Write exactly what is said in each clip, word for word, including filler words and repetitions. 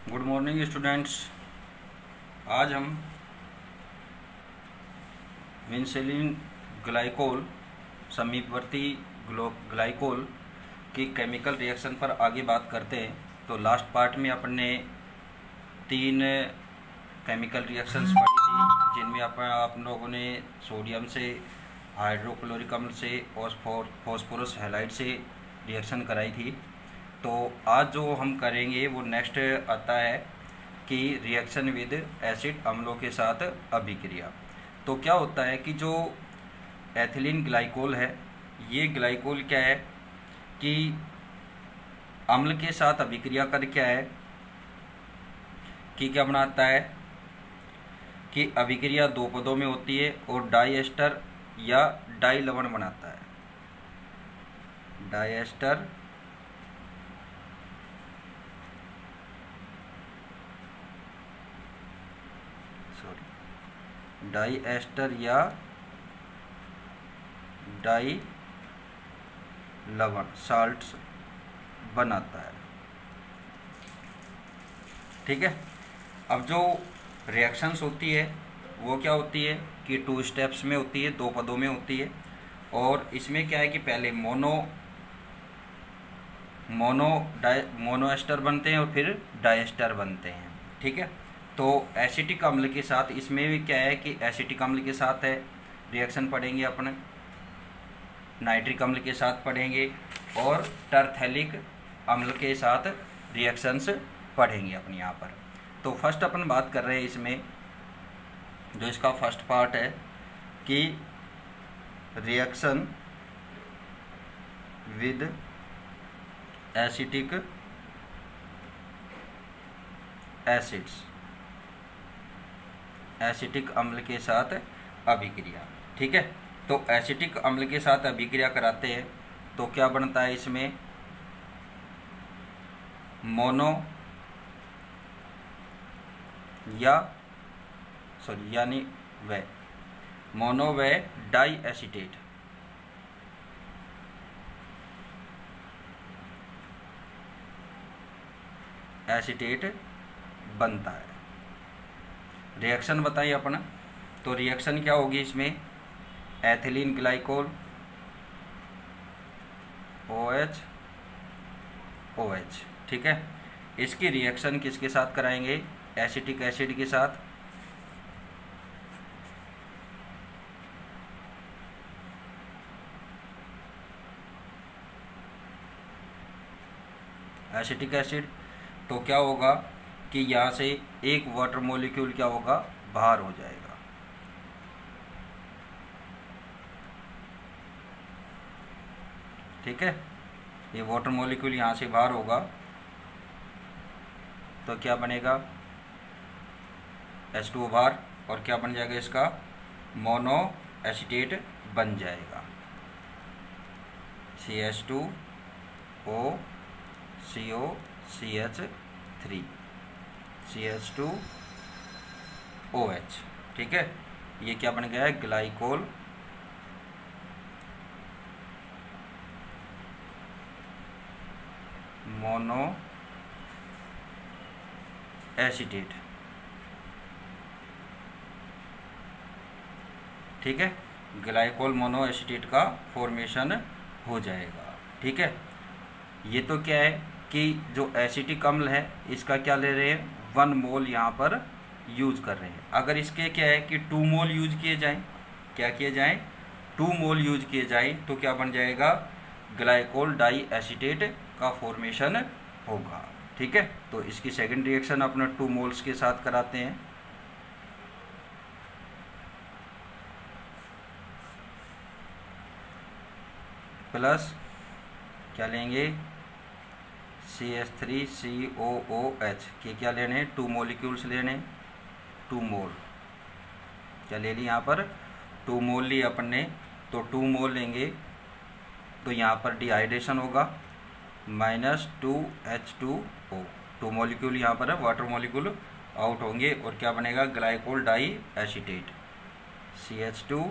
Good morning students. आज हम विंसेलिन ग्लाइकोल समीपवर्ती ग्लाइकोल की केमिकल रिएक्शन पर आगे बात करते हैं। तो लास्ट पार्ट में अपने तीन केमिकल रिएक्शंस पढ़ी थी, जिनमें अपन आप लोगों ने सोडियम से हाइड्रोक्लोरिक अम्ल से फॉस्फोर फॉस्फोरस हैलाइड से रिएक्शन कराई थी। तो आज जो हम करेंगे वो नेक्स्ट आता है कि रिएक्शन विद एसिड अम्लों के साथ अभिक्रिया। तो क्या होता है कि जो एथिलीन ग्लाइकोल है, ये ग्लाइकोल क्या है कि अम्ल के साथ अभिक्रिया कर क्या है कि क्या बनाता है कि अभिक्रिया दो पदों में होती है और डाई एस्टर या डाई लवण बनाता है। Di ester sorry di ester या डाई लवण साल्ट्स बनाता है। ठीक है। अब जो रिएक्शंस होती है वो क्या होती है कि टू स्टेप्स में होती है, दो पदों में होती है। और इसमें क्या है कि पहले mono mono di mono ester बनते हैं और फिर डाइएस्टर बनते हैं। ठीक है। तो एसिटिक अम्ल के साथ इसमें भी क्या है कि एसिटिक अम्ल के साथ है रिएक्शन पढ़ेंगे अपने, नाइट्रिक अम्ल के साथ पढ़ेंगे और टरथैलिक अम्ल के साथ रिएक्शंस पढ़ेंगे अपने यहाँ पर। तो फर्स्ट अपन बात कर रहे हैं इसमें, जो इसका फर्स्ट पार्ट है कि reaction with acetic acids, acetic अम्ल के साथ अभिक्रिया। ठीक है। तो एसिटिक अम्ल के साथ अभिक्रिया कराते हैं तो क्या बनता है इसमें मोनो या सॉरी यानी वे मोनो व डाई एसीटेट एसीटेट बनता है। रिएक्शन बताइए अपना। तो रिएक्शन क्या होगी इसमें, एथिलीन ग्लाइकोल OH OH। ठीक है। इसकी रिएक्शन किसके साथ कराएंगे, एसिटिक एसिड के साथ। एसिटिक एसिड तो क्या होगा कि यहाँ से एक वाटर मॉलिक्यूल क्या होगा, बाहर हो जाएगा। ठीक है। ये वाटर मॉलिक्यूल यहाँ से बाहर होगा तो क्या बनेगा एच टू ओ बाहर, और क्या बन जाएगा इसका मोनो एसीटेट बन जाएगा, C H two O C O C H three C H two O H. ठीक है। ये क्या बन गया है, ग्लाइकोल मोनो एसीटेट। ठीक है। ग्लाइकोल मोनो एसीटेट का फॉर्मेशन हो जाएगा। ठीक है। ये तो क्या है कि जो एसिटिक अम्ल है इसका क्या ले रहे हैं, वन मोल यहाँ पर यूज कर रहे हैं। अगर इसके क्या है कि टू मोल यूज किए जाएं, क्या किए जाएं, टू मोल यूज किए जाएं तो क्या बन जाएगा, ग्लाइकोल डाई एसीटेट का फॉर्मेशन होगा। ठीक है। तो इसकी सेकंड रिएक्शन अपना टू मोल्स के साथ कराते हैं। प्लस क्या लेंगे, C H three C O O H के क्या लेने, टू मोलिक्यूल्स लेने, टू मोल क्या ले ली यहाँ पर, टू मोल ली अपन ने। तो टू मोल लेंगे तो यहाँ पर डिहाइड्रेशन होगा, minus two H two O, two molecule यहाँ पर है, वाटर मोलिक्यूल आउट होंगे और क्या बनेगा, glycol di acetate C H two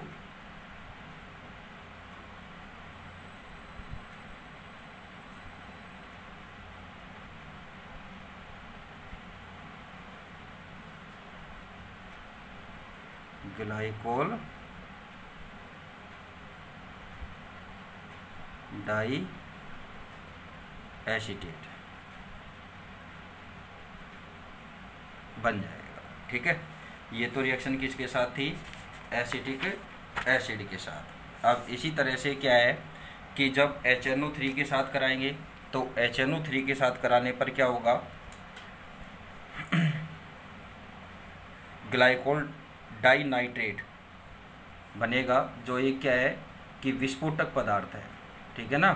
glycol di acetate बन जाएगा। ठीक है, ये तो रिएक्शन किसके साथ थी, एसिटिक एसिड के साथ। अब इसी तरह से क्या है कि जब एच एन ओ थ्री के साथ कराएंगे तो एच एन ओ थ्री के साथ कराने पर क्या होगा, ग्लाइकोल डाई नाइट्रेट बनेगा, जो एक क्या है कि विस्फोटक पदार्थ है। ठीक है ना।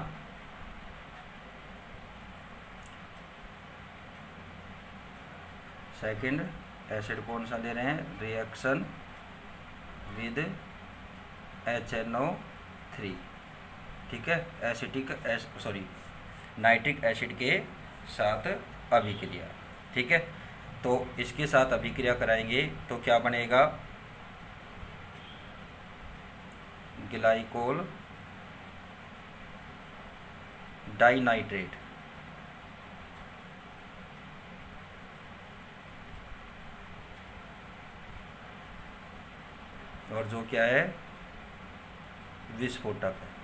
सेकंड एसिड कौन सा ले रहे हैं, reaction with H N O three. ठीक है, एसिटिक एस सॉरी नाइट्रिक एसिड के साथ अभिक्रिया। ठीक है, तो इसके साथ अभिक्रिया कराएंगे तो क्या बनेगा, ग्लाइकोल डाई नाइट्रेट। और जो क्या है, विस्फोटक है।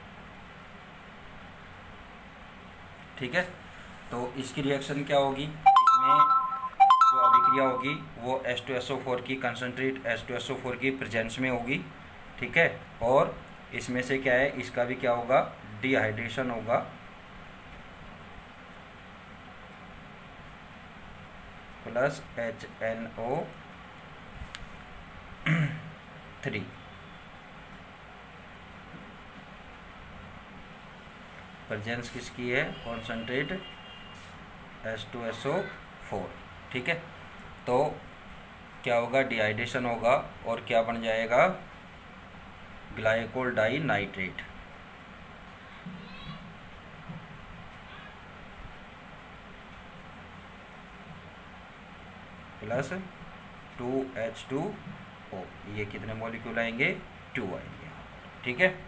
ठीक है, तो इसकी रिएक्शन क्या होगी, इसमें जो अभिक्रिया होगी वो H two S O four की concentrate H two S O four की प्रेजेंस में होगी। ठीक है, और इसमें से क्या है, इसका भी क्या होगा, डिहाइड्रेशन होगा। Plus H N O three. Presence किसकी है, concentrate H two S O four. ठीक है, तो क्या होगा, डिहाइड्रेशन होगा और क्या बन जाएगा, glycol di nitrate. Plus two H two O, ये कितने मॉलिक्यूल आएंगे, टू आएंगे। ठीक है,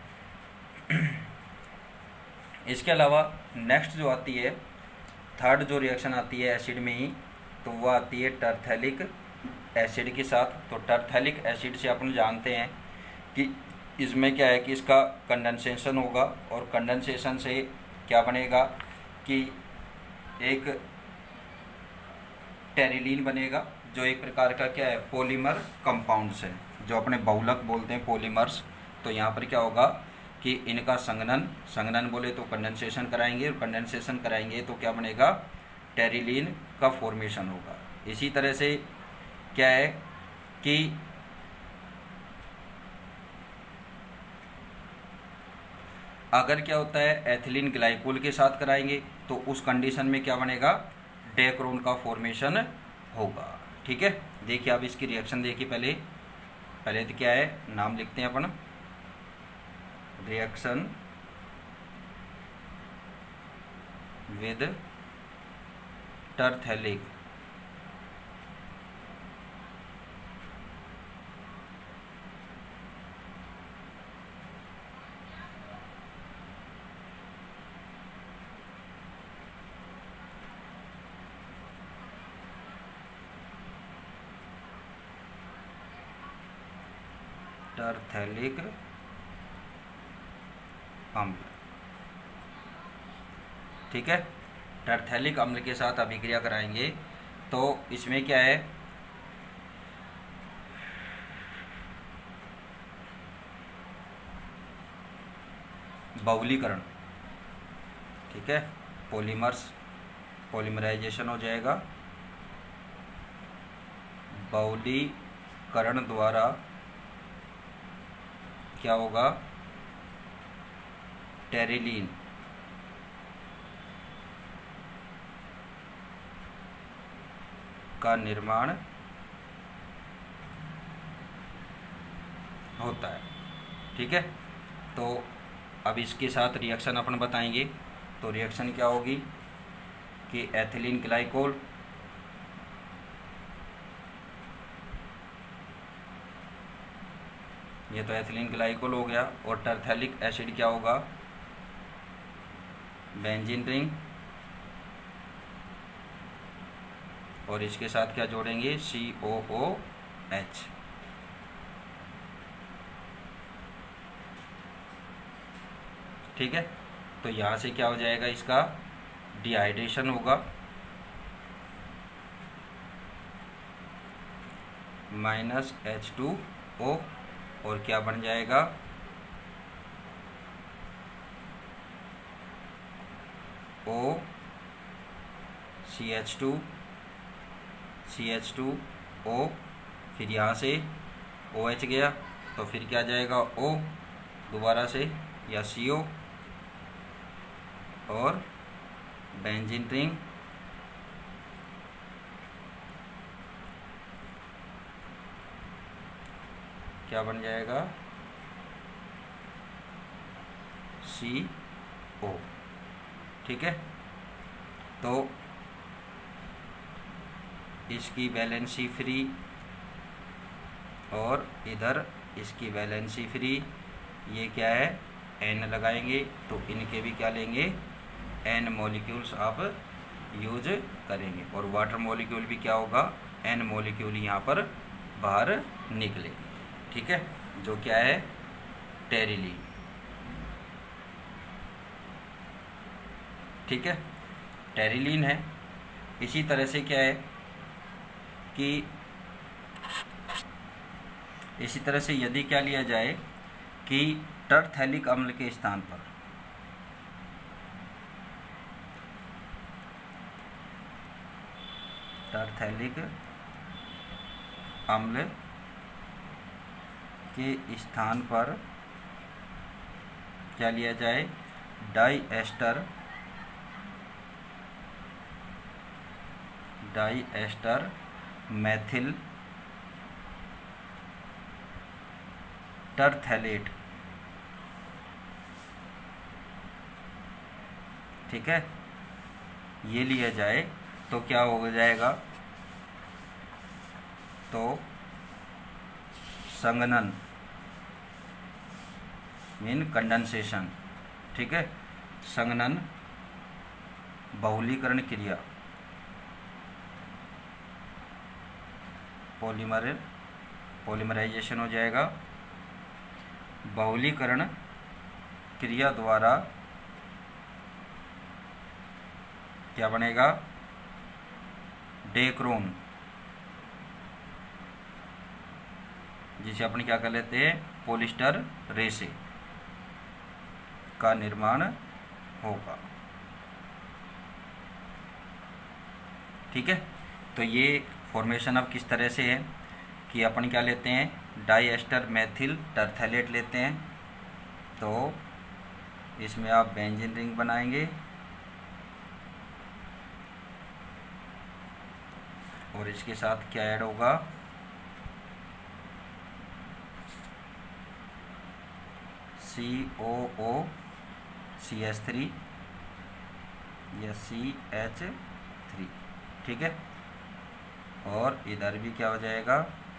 इसके अलावा नेक्स्ट जो आती है, थर्ड जो रिएक्शन आती है एसिड में ही, तो वह आती है टरथैलिक एसिड के साथ। तो टरथैलिक एसिड से अपन जानते हैं कि इसमें क्या है कि इसका कंडेंसेशन होगा, और कंडेंसेशन से क्या बनेगा कि एक टेरिलीन बनेगा, जो एक प्रकार का क्या है, पॉलीमर कंपाउंड्स है, जो अपने बहुलक बोलते हैं पॉलीमर्स। तो यहाँ पर क्या होगा कि इनका संघनन संघनन बोले तो कंडेंसेशन कराएंगे, और कंडेंसेशन कराएंगे तो क्या बनेगा, टेरिलीन का फॉर्मेशन होगा। इसी तरह से क्या है कि अगर क्या होता है, एथिलीन ग्लाइकोल के साथ कराएंगे तो उस कंडीशन में क्या बनेगा, डेक्रोन का फॉर्मेशन होगा। ठीक है, देखिए आप इसकी रिएक्शन देखिए। पहले पहले तो क्या है, नाम लिखते हैं अपन, रिएक्शन विद टरथैलिक टरथैलिक अम्ल। ठीक है, टरथैलिक अम्ल के साथ अभिक्रिया कराएंगे तो इसमें क्या है, बहुलीकरण। ठीक है, पॉलीमर्स पॉलीमराइजेशन हो जाएगा, बहुलीकरण द्वारा क्या होगा, टेरिलीन का निर्माण होता है। ठीक है, तो अब इसके साथ रिएक्शन अपन बताएंगे। तो रिएक्शन क्या होगी कि एथिलीन ग्लाइकोल ये तो एथिलीन ग्लाइकोल हो गया, और टरथैलिक एसिड क्या होगा, बेंजीन रिंग, और इसके साथ क्या जोड़ेंगे, सी ओ ओ एच। ठीक है। तो यहाँ से क्या हो जाएगा, इसका डिहाइड्रेशन होगा, माइनस एच टू ओ, और क्या बन जाएगा, O C H two C H two O, फिर यहाँ से ओ एच गया तो फिर क्या जाएगा, ओ दोबारा से या सी ओ, और बेंजीन रिंग क्या बन जाएगा, सी ओ। ठीक है। तो इसकी वैलेंसी फ्री और इधर इसकी वैलेंसी फ्री, ये क्या है, एन लगाएंगे तो इनके भी क्या लेंगे, एन मॉलिक्यूल्स आप यूज करेंगे, और वाटर मॉलिक्यूल भी क्या होगा, एन मॉलिक्यूल यहाँ पर बाहर निकले। ठीक है, जो क्या है, टेरिलीन। ठीक है, टेरिलीन है। इसी तरह से क्या है कि इसी तरह से यदि क्या लिया जाए कि टरथैलिक अम्ल के स्थान पर टरथैलिक अम्ल के स्थान पर क्या लिया जाए, di ester di ester methyl terephthalate. ठीक है, ये लिया जाए तो क्या हो जाएगा, तो संघनन मीन कंडेंसेशन। ठीक है, संघनन बहुलीकरण क्रिया, पॉलीमर पॉलीमराइजेशन हो जाएगा, बहुलीकरण क्रिया द्वारा क्या बनेगा, डेक्रोन, जिसे अपन क्या कर लेते हैं, पॉलिस्टर रेसे का निर्माण होगा। ठीक है, तो ये फॉर्मेशन अब किस तरह से है कि अपन क्या लेते हैं, डाई एस्टर मैथिल टरथैलेट लेते हैं, तो इसमें आप बेंजीन रिंग बनाएंगे और इसके साथ क्या ऐड होगा, सी ओ ओ सी एच थ्री या सी एच थ्री। ठीक है, और इधर भी क्या हो जाएगा,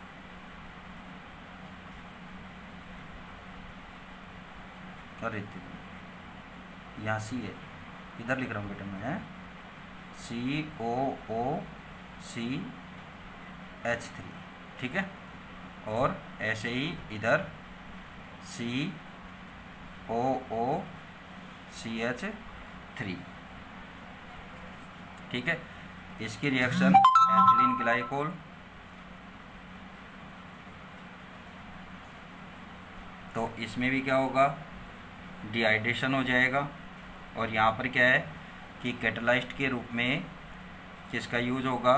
अरे यहाँ सी है, इधर लिख रहा हूँ बेटा मैं, सी ओ ओ सी एच थ्री। ठीक है, और ऐसे ही इधर सी ओ ओ सी एच थ्री। ठीक है, इसकी रिएक्शन एथिलीन ग्लाइकोल, तो इसमें भी क्या होगा, डिहाइड्रेशन हो जाएगा, और यहाँ पर क्या है कि कैटालाइस्ट के रूप में किसका यूज होगा,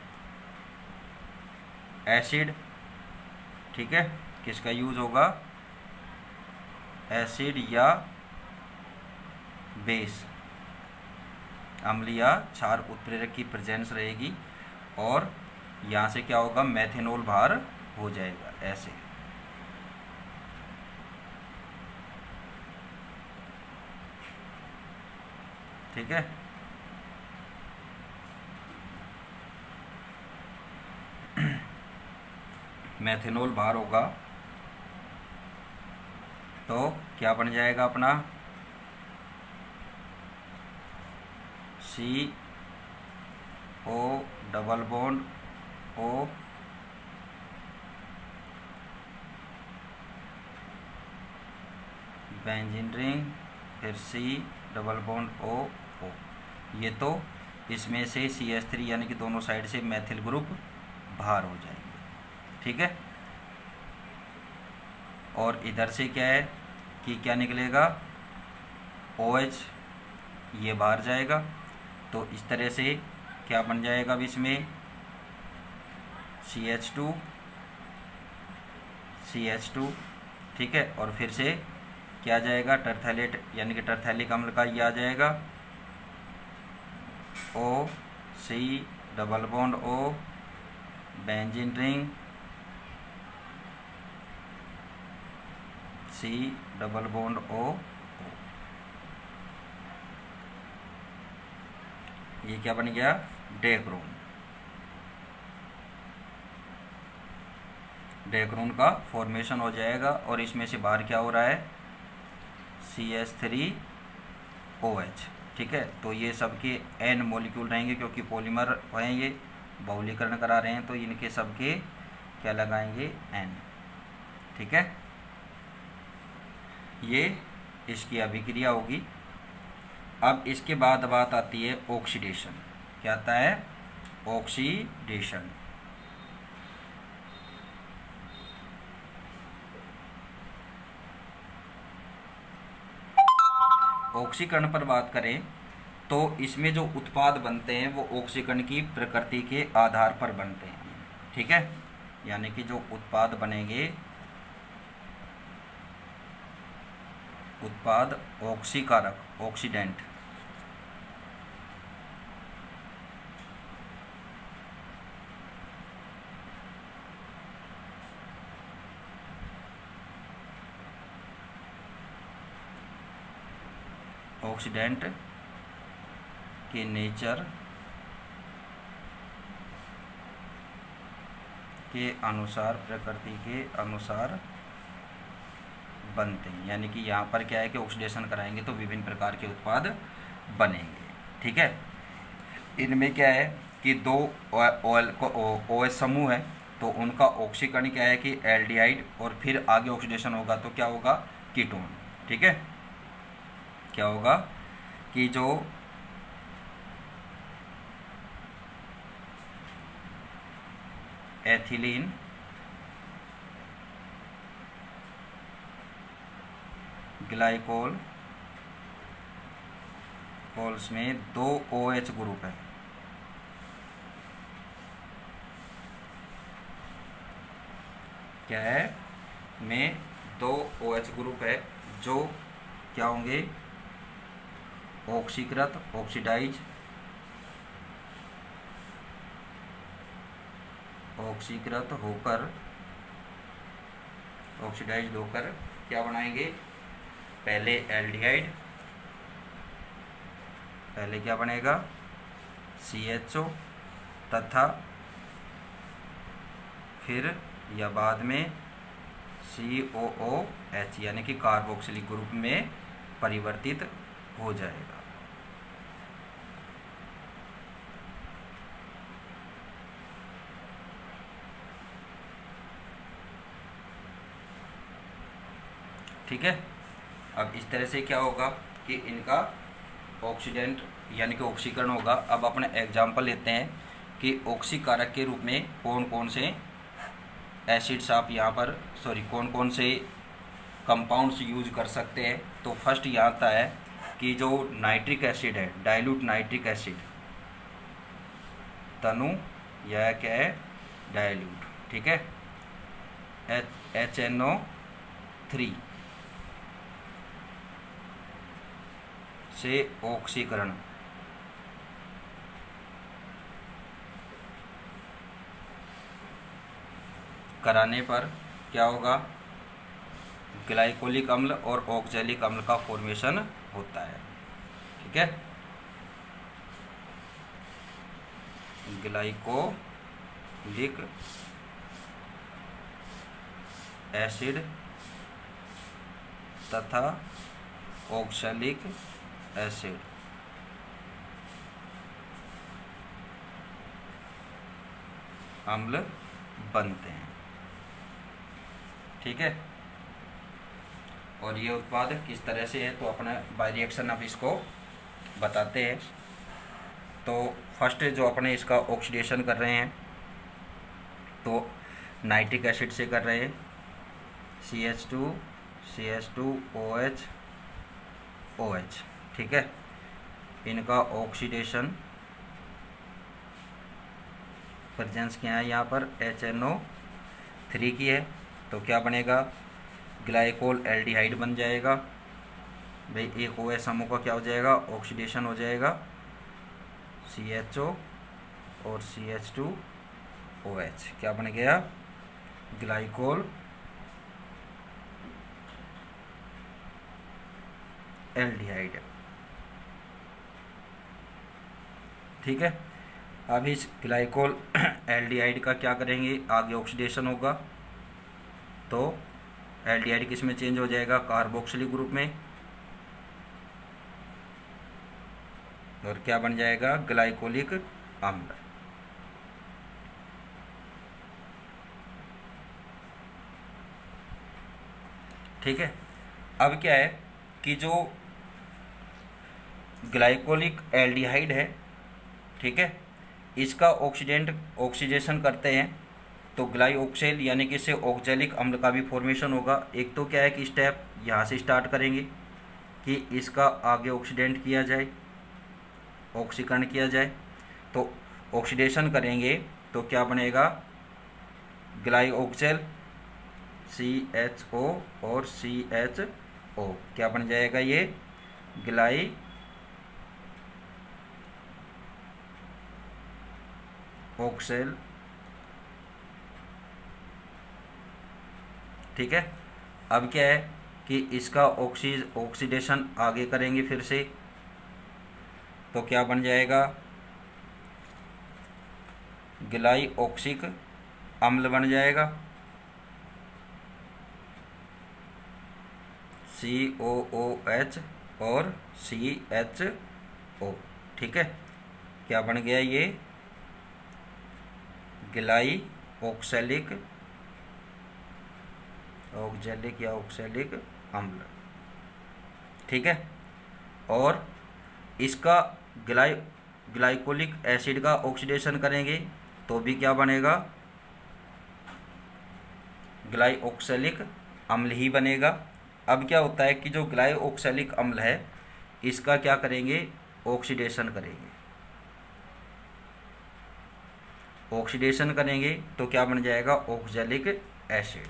एसिड। ठीक है, किसका यूज होगा, एसिड या बेस, अम्ल या क्षार उत्प्रेरक की प्रेजेंस रहेगी, और यहाँ से क्या होगा, मेथेनॉल बाहर हो जाएगा ऐसे। ठीक है, मेथेनॉल बाहर होगा तो क्या बन जाएगा अपना, C O double bond O, benzene ring फिर सी डबल बॉन्ड ओ ओ, ये तो इसमें से सी एच थ्री यानी कि दोनों साइड से मैथिल ग्रुप बाहर हो जाएंगे, ठीक है। और इधर से क्या है कि क्या निकलेगा, ओ एच ये बाहर जाएगा, तो इस तरह से क्या बन जाएगा अब इसमें C H two C H two, ठीक है। और फिर से क्या जाएगा, टरथैलेट यानी कि टरथैलिक अम्ल का ये आ जाएगा O C double bond O benzene ring C double bond O, ये क्या बन गया, डेक्रोन। डेक्रोन का फॉर्मेशन हो जाएगा और इसमें से बाहर क्या हो रहा है, C H three O H, ठीक है। तो ये सबके एन मॉलिक्यूल रहेंगे क्योंकि पॉलीमर हैं, ये बहुलीकरण करा रहे हैं, तो इनके सबके क्या लगाएंगे, एन, ठीक है। ये इसकी अभिक्रिया होगी। अब इसके बाद बात आती है ऑक्सीडेशन। क्या आता है, ऑक्सीडेशन। ऑक्सीकरण पर बात करें तो इसमें जो उत्पाद बनते हैं वो ऑक्सीकरण की प्रकृति के आधार पर बनते हैं, ठीक है। यानी कि जो उत्पाद बनेंगे, उत्पाद ऑक्सीकारक, ऑक्सीडेंट, ऑक्सीडेंट के नेचर के अनुसार, प्रकृति के अनुसार बनते हैं। यानी कि यहाँ पर क्या है कि ऑक्सीडेशन कराएंगे तो विभिन्न प्रकार के उत्पाद बनेंगे, ठीक है। इनमें क्या है कि दो ऑयल को ओ एच समूह है, तो उनका ऑक्सीकरण क्या है कि एल्डिहाइड, और फिर आगे ऑक्सीडेशन होगा तो क्या होगा, कीटोन, ठीक है। क्या होगा कि जो एथिलीन ग्लाइकोल कोल्स में दो ओ एच ग्रुप है, क्या है, में दो ओ एच ग्रुप है जो क्या होंगे, ऑक्सीकृत, ऑक्सीडाइज, ऑक्सीकृत होकर, ऑक्सीडाइज होकर क्या बनाएंगे, पहले एल्डिहाइड, पहले क्या बनेगा, सी एच ओ, तथा फिर या बाद में सी ओ ओ एच यानी कि कार्बोक्सिलिक ग्रुप में परिवर्तित हो जाएगा। ठीक है। अब इस तरह से क्या होगा कि इनका ऑक्सीडेंट यानी कि ऑक्सीकरण होगा। अब अपने एग्जाम्पल लेते हैं कि ऑक्सीकारक के रूप में कौन कौन से एसिड्स आप यहाँ पर सॉरी कौन कौन से कंपाउंड्स यूज कर सकते हैं। तो फर्स्ट यहाँ आता है कि जो नाइट्रिक एसिड है, डाइल्यूट नाइट्रिक एसिड, तनु यह क्या है, डाइल्यूट, ठीक है, एच एन ओ थ्री से ऑक्सीकरण कराने पर क्या होगा, ग्लाइकोलिक अम्ल और ऑक्जेलिक अम्ल का फॉर्मेशन होता है, ठीक है। ग्लाइकोलिक एसिड तथा ऑक्सैलिक एसिड अम्ल बनते हैं, ठीक है। और ये उत्पाद किस तरह से है, तो अपना बाय रिएक्शन अब इसको बताते हैं। तो फर्स्ट जो अपने इसका ऑक्सीडेशन कर रहे हैं तो नाइट्रिक एसिड से कर रहे हैं, C H two C H two O H O H, ठीक है। इनका ऑक्सीडेशन प्रेजेंस क्या है यहाँ पर, एच एन ओ थ्री की है, तो क्या बनेगा, ग्लाइकोल एल्डिहाइड बन जाएगा। भाई एक ओ एच समूह का क्या हो जाएगा, ऑक्सीडेशन हो जाएगा सी एच ओ और C H two O H, क्या बन गया, ग्लाइकोल एल्डिहाइड, ठीक है। अब इस ग्लाइकोल एल्डिहाइड का क्या करेंगे, आगे ऑक्सीडेशन होगा, तो एल्डिहाइड किस में चेंज हो जाएगा, कार्बोक्सिलिक ग्रुप में, और क्या बन जाएगा, ग्लाइकोलिक अम्ल। ठीक है। अब क्या है कि जो ग्लाइकोलिक एल्डिहाइड है, ठीक है, इसका ऑक्सीडेंट ऑक्सीडेशन करते हैं तो ग्लाइऑक्सेल यानी कि इससे ऑक्जेलिक अम्ल का भी फॉर्मेशन होगा। एक तो क्या है कि स्टेप यहाँ से स्टार्ट करेंगे कि इसका आगे ऑक्सीडेंट किया जाए, ऑक्सीकरण किया जाए, तो ऑक्सीडेशन करेंगे तो क्या बनेगा, ग्लाइऑक्सेल सी एच ओ और सी एच ओ, क्या बन जाएगा ये, ग्लाई ऑक्सेल, ठीक है। अब क्या है कि इसका ऑक्सी ऑक्सीडेशन आगे करेंगे फिर से, तो क्या बन जाएगा, ग्लाइऑक्सिक अम्ल बन जाएगा, सी ओ ओ एच और सी एच ओ, ठीक है। क्या बन गया ये, ग्लाइऑक्सैलिक ऑक्जेलिक या ऑक्सैलिक अम्ल, ठीक है। और इसका ग्लाई ग्लाइकोलिक एसिड का ऑक्सीडेशन करेंगे तो भी क्या बनेगा, ग्लाइऑक्सैलिक अम्ल ही बनेगा। अब क्या होता है कि जो ग्लाइऑक्सैलिक अम्ल है इसका क्या करेंगे, ऑक्सीडेशन करेंगे, ऑक्सीडेशन करेंगे तो क्या बन जाएगा, oxalic acid,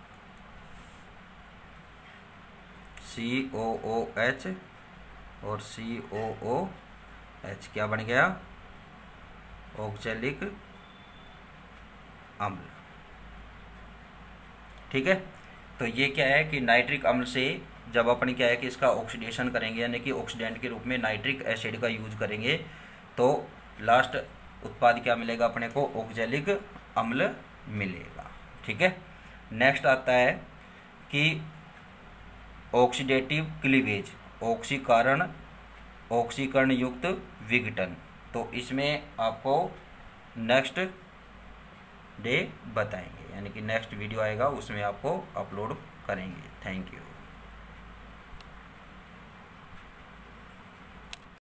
C O O H और सी ओ ओ एच, क्या बन गया, ऑक्जेलिक अम्ल, ठीक है। तो ये क्या है कि नाइट्रिक अम्ल से जब अपन क्या है कि इसका ऑक्सीडेशन करेंगे यानी कि ऑक्सीडेंट के रूप में नाइट्रिक एसिड का यूज करेंगे तो लास्ट उत्पाद क्या मिलेगा अपने को, ऑक्जेलिक अम्ल मिलेगा, ठीक है। नेक्स्ट आता है कि ऑक्सीडेटिव क्लीवेज, ऑक्सीकरण ऑक्सीकरण युक्त विघटन, तो इसमें आपको नेक्स्ट डे बताएंगे, यानी कि नेक्स्ट वीडियो आएगा उसमें आपको अपलोड करेंगे। Thank you.